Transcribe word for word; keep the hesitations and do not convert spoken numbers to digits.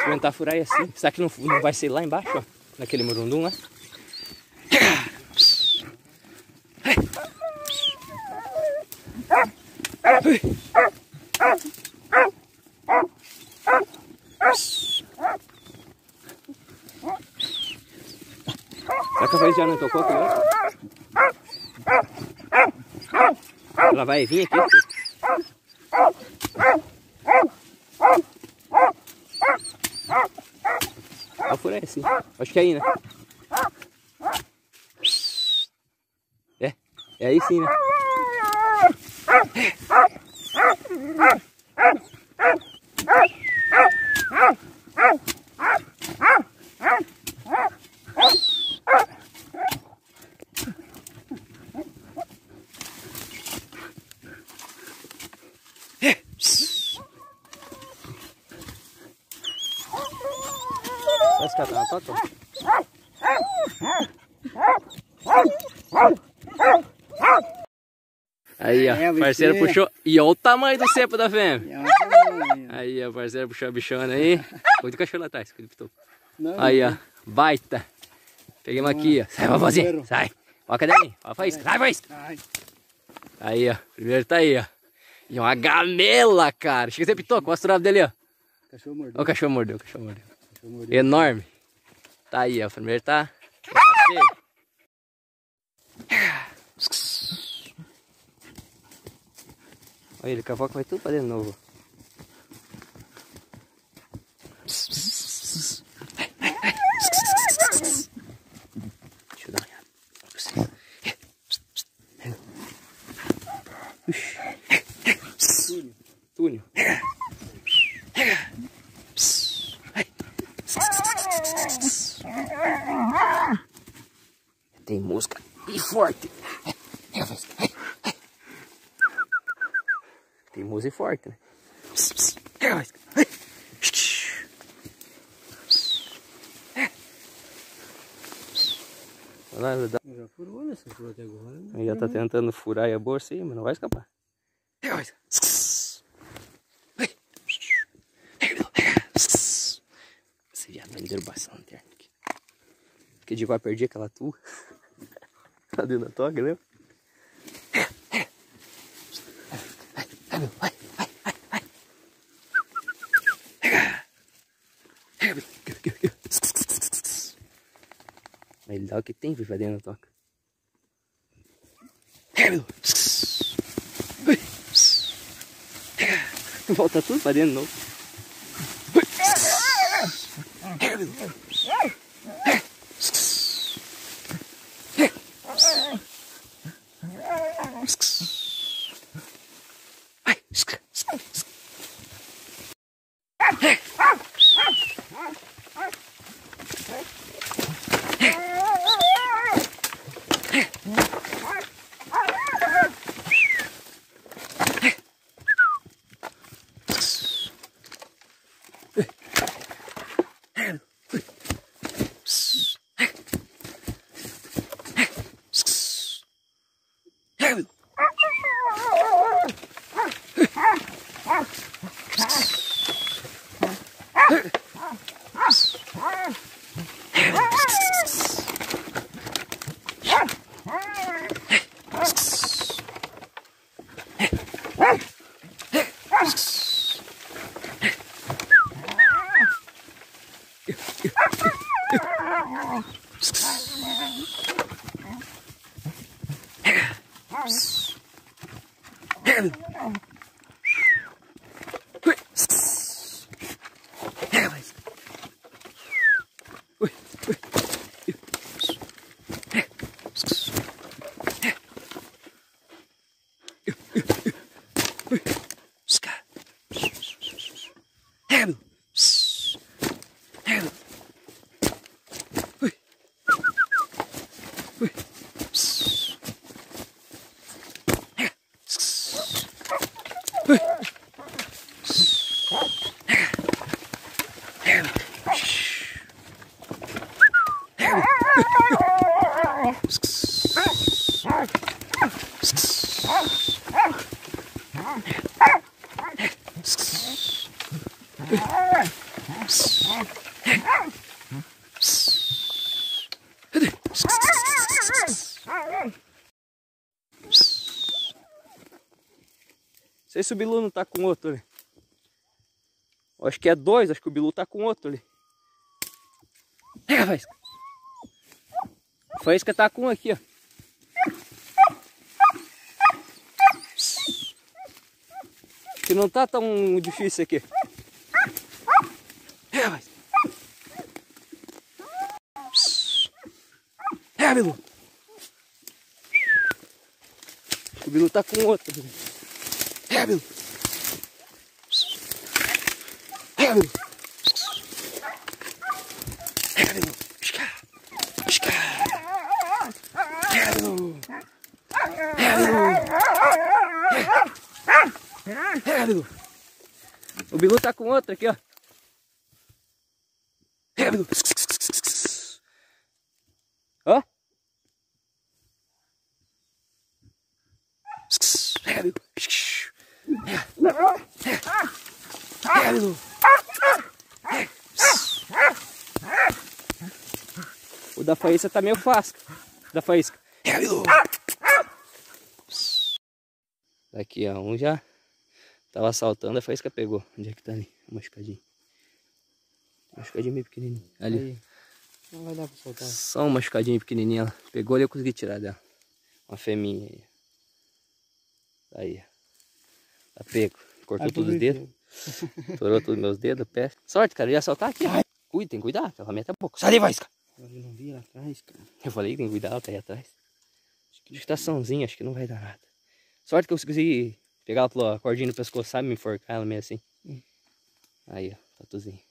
experimentar furar aí assim. Será que não, não vai ser lá embaixo, ó? Naquele murundum lá? Será que a vez já não tocou com ela? Ela vai vir aqui. Olha o furei assim. Acho que é aí, né? É, é aí sim, né? Vai escatar na toca? Aí, ó, o parceiro puxou. E olha o tamanho do cepo da fêmea. Aí, ó, o parceiro puxou a bichona aí. Cuida do cachorro lá atrás, cuida do pitu. Aí, ó, baita. Peguei uma aqui, ó. Sai, vovozinha, sai. Ó a cadelinha, ó a faísca, sai, faísca. Aí, ó, primeiro tá aí, ó. E uma gamela, cara. Chega a ser pitoco, mostra o rabo dele, ó. Cachorro mordeu. Ó o cachorro mordeu, o cachorro mordeu. Enorme. Tá aí, ó. O primeiro tá. Tá feio. Olha ele, com a boca vai tudo pra dentro de novo. Deixa eu dar uma olhada pra você. Túnel. Túnel. Tem música e forte. Tem música e forte, né? Olha lá, dá... Já furou nessa flor até agora. Ele já tá tentando furar aí a bolsa aí, mas não vai escapar. Esse viado vai me derrubar essa lanterna aqui. Porque de igual eu perdi aquela tua. Tá dentro da toca, lembra? Ele dá o que tem, vai dentro da toca. Volta tudo pra dentro de novo. sei se o Bilu não tá com outro ali. Acho que é dois, acho que o Bilu tá com outro ali. Pega a faísca. A faísca tá com um aqui, ó. Acho que não tá tão difícil aqui. Pega a faísca. Pega, Bilu. O Bilu tá com outro. Pega, Bilu. Pega, Bilu. Pega, Bilu. Pisca. Pisca. Pega, Bilu. Pega, Bilu. Pega, Bilu. O Bilu tá com outro aqui, ó. Pega, Bilu. Ó. Pega, Bilu. Pega. Pega, Bilu. O da faísca tá meio fácil. Da faísca. Pega, Bilu. Daqui, ó. Um já tava saltando, a faísca pegou. Onde é que tá ali? Um machucadinho. Um machucadinho meio pequenininho. Ali. Aí. Não vai dar pra soltar. Só um machucadinho pequenininho. Ela pegou ali e eu consegui tirar dela. Uma fêmea aí. Aí. Tá pego. Cortou todos os dedos. Estourou todos os meus dedos, pé. Sorte, cara. Eu ia saltar aqui. Cuida, tem que cuidar. A ferramenta é boca. Sai daí, faísca. Eu não vi lá atrás, cara. Eu falei que tem que cuidar, ela tá aí atrás. Acho que tá sãozinha, acho que não vai dar nada. Sorte que eu consegui pegar ela pela cordinha no pescoço, sabe? Me enforcar ela meio assim. Hum. Aí, ó. Tatuzinho.